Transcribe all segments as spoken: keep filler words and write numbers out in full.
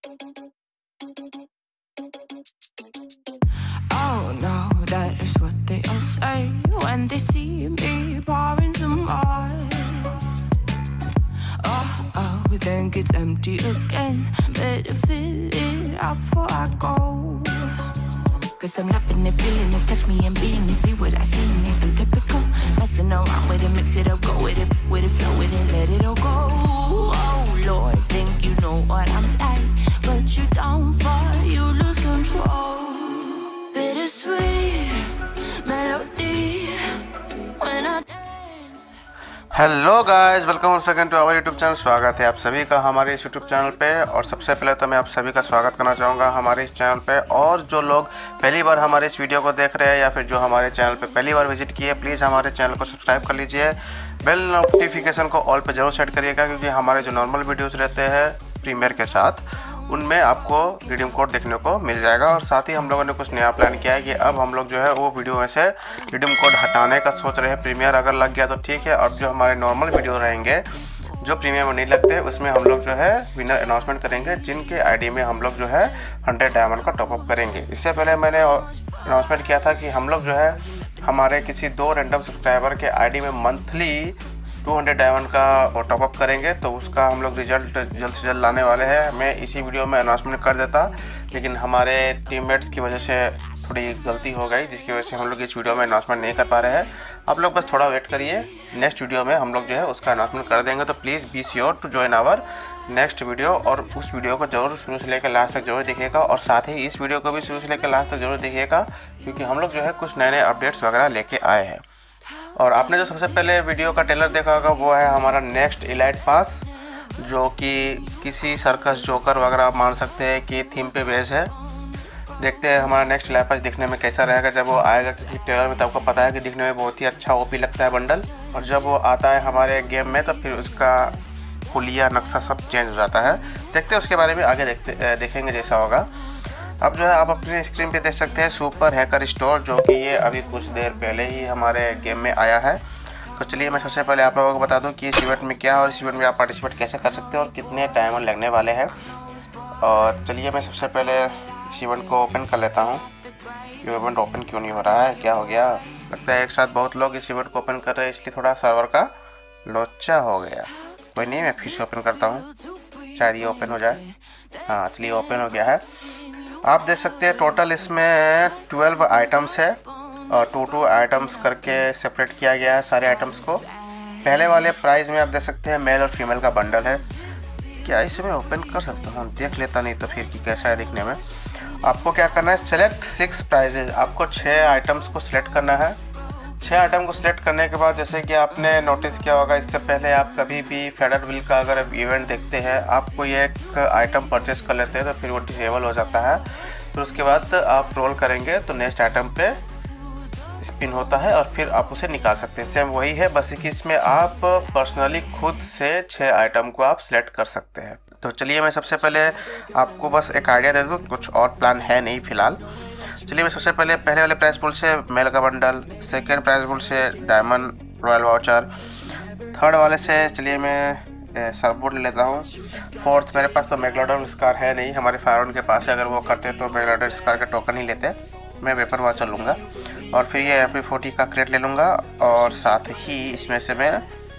Oh no, that is what they all say when they see me pouring some more. Oh, oh, think it's empty again. Better fill it up before I go. Cause I'm loving it, feeling it, touch me and being it. See what I see in it, I'm typical. Messing around with it, mix it up, go with it, with it, flow with it, let it all go. Oh Lord, think you know what I'm like, but you don't fall, you lose control. Bittersweet melody when I dance. Hello guys, welcome second to our YouTube channel. स्वागत है आप सभी का हमारे इस YouTube channel पे। और सबसे पहले तो मैं आप सभी का स्वागत करना चाहूँगा हमारे इस चैनल पे। और जो लोग पहली बार हमारे इस वीडियो को देख रहे हैं या फिर जो हमारे चैनल पे पहली बार विजिट किए, प्लीज़ हमारे चैनल को सब्सक्राइब कर लीजिए। बेल नोटिफिकेशन को ऑल पे ज़रूर सेट करिएगा, क्योंकि हमारे जो नॉर्मल वीडियोज़ रहते हैं प्रीमियर के साथ, उनमें आपको रिडीम कोड देखने को मिल जाएगा। और साथ ही हम लोगों ने कुछ नया प्लान किया है कि अब हम लोग जो है वो वीडियो में से रिडीम कोड हटाने का सोच रहे हैं। प्रीमियर अगर लग गया तो ठीक है, और जो हमारे नॉर्मल वीडियो रहेंगे जो प्रीमियर में नहीं लगते, उसमें हम लोग जो है विनर अनाउंसमेंट करेंगे, जिनके आईडी में हम लोग जो है हंड्रेड डायमंड का टॉपअप करेंगे। इससे पहले मैंने अनाउंसमेंट किया था कि हम लोग जो है हमारे किसी दो रैंडम सब्सक्राइबर के आईडी में मंथली टू हंड्रेड डायमंड का टॉपअप करेंगे, तो उसका हम लोग रिजल्ट जल्द से जल्द लाने वाले हैं। मैं इसी वीडियो में अनाउंसमेंट कर देता, लेकिन हमारे टीममेट्स की वजह से थोड़ी गलती हो गई, जिसकी वजह से हम लोग इस वीडियो में अनाउंसमेंट नहीं कर पा रहे हैं। आप लोग बस थोड़ा वेट करिए, नेक्स्ट वीडियो में हम लोग जो है उसका अनाउंसमेंट कर देंगे। तो please be sure to join our next video, और उस वीडियो को जरूर शुरू से लेकर लास्ट तक जरूर देखिएगा। और साथ ही इस वीडियो को भी शुरू से लेकर लास्ट तक जरूर देखिएगा, क्योंकि हम लोग जो है कुछ नए नए अपडेट्स वगैरह लेके आए हैं। और आपने जो सबसे पहले वीडियो का ट्रेलर देखा होगा वो है हमारा नेक्स्ट इलाइट पास, जो कि किसी सर्कस जोकर वगैरह आप मान सकते हैं कि थीम पे बेस है। देखते हैं हमारा नेक्स्ट इलाइट पास दिखने में कैसा रहेगा जब वो आएगा, क्योंकि ट्रेलर में तो आपको पता है कि दिखने में बहुत ही अच्छा ओपी लगता है बंडल, और जब वो आता है हमारे गेम में तो फिर उसका हुलिया नक्शा सब चेंज हो जाता है। देखते हैं उसके बारे में आगे देखते देखेंगे जैसा होगा। अब जो है आप अपनी स्क्रीन पे देख सकते हैं सुपर हैकर स्टोर, जो कि ये अभी कुछ देर पहले ही हमारे गेम में आया है। तो चलिए मैं सबसे पहले आप लोगों को बता दूं कि इस इवेंट में क्या है और इस इवेंट में आप पार्टिसिपेट कैसे कर सकते हैं और कितने डायमंड लगने वाले हैं। और चलिए मैं सबसे पहले इस इवेंट को ओपन कर लेता हूँ। ये इवेंट ओपन क्यों नहीं हो रहा है, क्या हो गया? लगता है एक साथ बहुत लोग इस इवेंट को ओपन कर रहे हैं, इसलिए थोड़ा सर्वर का लोचा हो गया। कोई नहीं, मैं फिर से ओपन करता हूँ, शायद ये ओपन हो जाए। हाँ चलिए ओपन हो गया है। आप देख सकते हैं टोटल इसमें ट्वेल्व आइटम्स है, और टू टू आइटम्स करके सेपरेट किया गया है सारे आइटम्स को। पहले वाले प्राइस में आप देख सकते हैं मेल और फीमेल का बंडल है। क्या इसे मैं ओपन कर सकता हूँ? देख लेता नहीं तो फिर कि कैसा है दिखने में। आपको क्या करना है, सेलेक्ट सिक्स प्राइजेज, आपको छः आइटम्स को सिलेक्ट करना है। छः आइटम को सिलेक्ट करने के बाद जैसे कि आपने नोटिस किया होगा, इससे पहले आप कभी भी फेडर विल का अगर इवेंट देखते हैं, आपको ये एक आइटम परचेस कर लेते हैं तो फिर वो डिसेबल हो जाता है। फिर उसके बाद आप रोल करेंगे तो नेक्स्ट आइटम पे स्पिन होता है और फिर आप उसे निकाल सकते हैं। सेम वही है, बस कि इसमें आप पर्सनली खुद से छः आइटम को आप सिलेक्ट कर सकते हैं। तो चलिए मैं सबसे पहले आपको बस एक आइडिया दे दूँ, कुछ और प्लान है नहीं फ़िलहाल। चलिए मैं सबसे पहले पहले वाले प्राइस पूल से मेल का बंडल, सेकेंड प्राइस पूल से डायमंड रॉयल वाउचर, थर्ड वाले से चलिए मैं सरबोर्ड ले लेता हूँ। फोर्थ मेरे पास तो मेगलोडन स्कार है नहीं, हमारे फायरन के पास है, अगर वो करते तो मेगलोडन स्कार का टोकन ही लेते। मैं वेपन वाचर लूँगा और फिर ये एम पी फोर्टी का क्रेट ले लूँगा, और साथ ही इसमें से मैं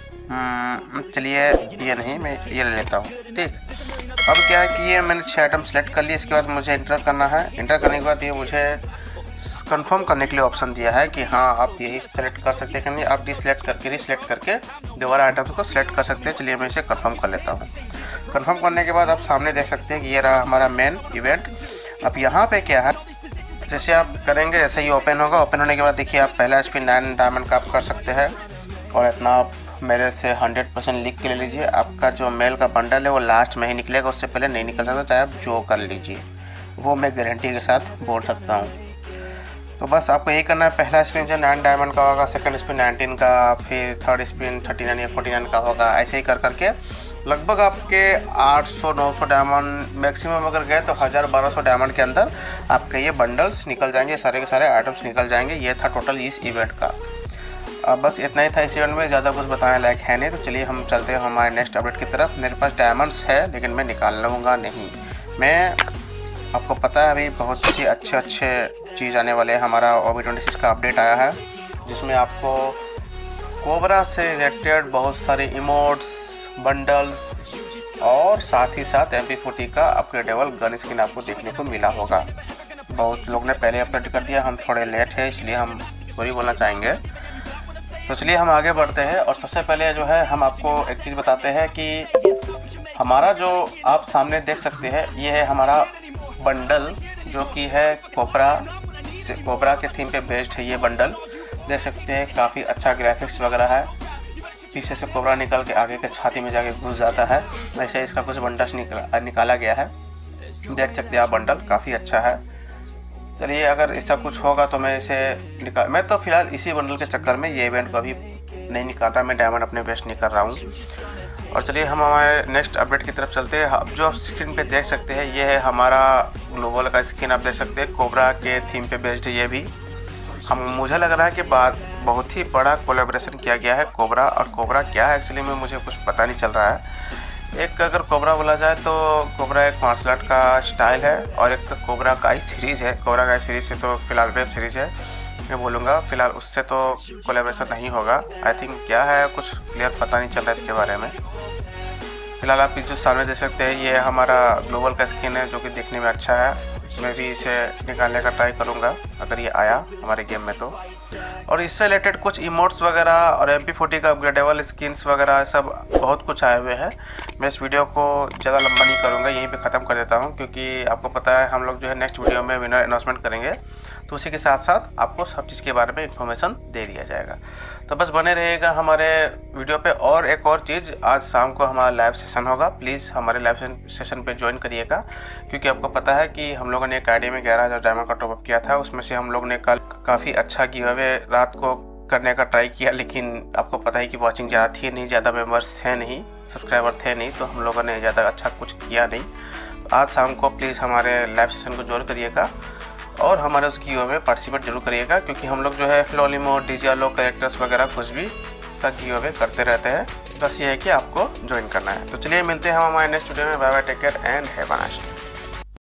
चलिए ये नहीं मैं ये ले लेता हूँ। ठीक, अब क्या है कि ये मैंने छः आइटम सेलेक्ट कर लिए। इसके बाद मुझे इंटर करना है। इंटर करने के बाद ये मुझे कंफर्म करने के लिए ऑप्शन दिया है कि हाँ आप यही सेलेक्ट कर सकते हैं कि नहीं, आप डिसलेक्ट करके रिसेलेक्ट करके दोबारा आइटम्स को सिलेक्ट कर सकते हैं। चलिए मैं इसे कंफर्म कर लेता हूँ। कंफर्म करने के बाद आप सामने देख सकते हैं कि ये रहा हमारा मेन इवेंट। अब यहाँ पे क्या है, जैसे आप करेंगे ऐसे ही ओपन होगा। ओपन होने के बाद देखिए आप पहला स्पिन नाइन डायमंड का आप कर सकते हैं, और इतना आप मेरे से हंड्रेड परसेंट लिख के ले लीजिए। आपका जो मेल का बंडल है वो लास्ट में ही निकलेगा, उससे पहले नहीं निकल सकता, चाहे आप जो कर लीजिए, वो मैं गारंटी के साथ बोल सकता हूँ। तो बस आपको यही करना है, पहला स्पिन जो नाइन डायमंड का होगा, सेकंड स्पिन नाइनटीन का, फिर थर्ड स्पिन थर्टी नाइन या फोर्टी नाइन का होगा। ऐसे ही कर करके लगभग आपके आठ सौ नौ सौ डायमंड मैक्सिमम अगर गए तो हज़ार बारह सौ डायमंड के अंदर आपके ये बंडल्स निकल जाएंगे, सारे के सारे आइटम्स निकल जाएंगे। ये था टोटल इस इवेंट का। अब बस इतना ही था इस इवेंट में, ज़्यादा कुछ बताने लायक है नहीं। तो चलिए हम चलते हैं हमारे नेक्स्ट अपडेट की तरफ। मेरे पास डायमंड्स है लेकिन मैं निकाल लूँगा नहीं, मैं आपको पता है अभी बहुत सी अच्छे अच्छे चीज़ आने वाले हैं। हमारा ओ बी ट्वेंटी सिक्स का अपडेट आया है जिसमें आपको कोबरा से रिलेटेड बहुत सारे इमोट्स, बंडल्स और साथ ही साथ एम पी फोर्टी का अपग्रेडेबल गन स्किन आपको देखने को मिला होगा। बहुत लोग ने पहले अपडेट कर दिया, हम थोड़े लेट हैं इसलिए हम सॉरी बोलना चाहेंगे। तो चलिए हम आगे बढ़ते हैं और सबसे पहले जो है हम आपको एक चीज़ बताते हैं कि हमारा जो आप सामने देख सकते हैं ये है हमारा बंडल जो कि है कोबरा से कोबरा के थीम पे बेस्ड है। ये बंडल देख सकते हैं, काफ़ी अच्छा ग्राफिक्स वगैरह है। पीछे से कोबरा निकल के आगे के छाती में जाके घुस जाता है, वैसे इसका कुछ बंडल्स निकला निकाला गया है। देख सकते हैं आप, बंडल काफ़ी अच्छा है। चलिए अगर ऐसा कुछ होगा तो मैं इसे निकाल मैं तो फ़िलहाल इसी बंडल के चक्कर में ये इवेंट को अभी नहीं निकाल रहा, मैं डायमंड अपने वेस्ट नहीं कर रहा हूँ। और चलिए हम हमारे नेक्स्ट अपडेट की तरफ चलते हैं। अब जो आप स्क्रीन पे देख सकते हैं ये है हमारा ग्लोबल का स्किन, आप देख सकते हैं कोबरा के थीम पे बेस्ड है। ये भी हम मुझे लग रहा है कि बात बहुत ही बड़ा कोलैबोरेशन किया गया है कोबरा और कोबरा क्या है एक्चुअली में मुझे कुछ पता नहीं चल रहा है। एक अगर कोबरा बोला जाए तो कोबरा एक मार्शल आर्ट का स्टाइल है और एक कोबरा का सीरीज़ है। कोबरा का सीरीज़ से तो फिलहाल वेब सीरीज़ है मैं बोलूँगा, फिलहाल उससे तो कोलैबोरेशन नहीं होगा। आई थिंक क्या है कुछ क्लियर पता नहीं चल रहा है इसके बारे में। फिलहाल आप जो सामने देख सकते हैं ये हमारा ग्लोबल का स्किन है जो कि देखने में अच्छा है। मैं भी इसे निकालने का ट्राई करूँगा अगर ये आया हमारे गेम में तो। और इससे रिलेटेड कुछ इमोट्स वगैरह और एम पी फोर्टी का अपग्रेडेबल स्किन्स वगैरह सब बहुत कुछ आए हुए हैं। मैं इस वीडियो को ज़्यादा लंबा नहीं करूँगा, यहीं पे ख़त्म कर देता हूँ क्योंकि आपको पता है हम लोग जो है नेक्स्ट वीडियो में विनर अनाउंसमेंट करेंगे तो उसी के साथ साथ आपको सब चीज़ के बारे में इंफॉर्मेशन दे दिया जाएगा। तो बस बने रहिएगा हमारे वीडियो पे। और एक और चीज़, आज शाम को हमारा लाइव सेशन होगा, प्लीज़ हमारे लाइव सेशन पे ज्वाइन करिएगा क्योंकि आपको पता है कि हम लोगों ने एक आईडी में ग्यारह हज़ार डायमंड का टॉपअप किया था। उसमें से हम लोग ने कल काफ़ी अच्छा गिव अवे रात को करने का ट्राई किया, लेकिन आपको पता है कि वॉचिंग ज़्यादा थी नहीं, ज़्यादा मेम्बर्स थे नहीं, सब्सक्राइबर थे नहीं, तो हम लोगों ने ज़्यादा अच्छा कुछ किया नहीं। आज शाम को प्लीज़ हमारे लाइव सेशन को ज्वाइन करिएगा और हमारे उस गिव अवे में पार्टिसिपेट जरूर करिएगा क्योंकि हम लोग जो है लॉलीमो, डिजियालो, कैरेक्टर्स वगैरह कुछ भी का गिव अवे करते रहते हैं। बस ये है कि आपको ज्वाइन करना है। तो चलिए मिलते हैं हम हमारे नेक्स्ट वीडियो में। Bye bye, take care and have a nice day.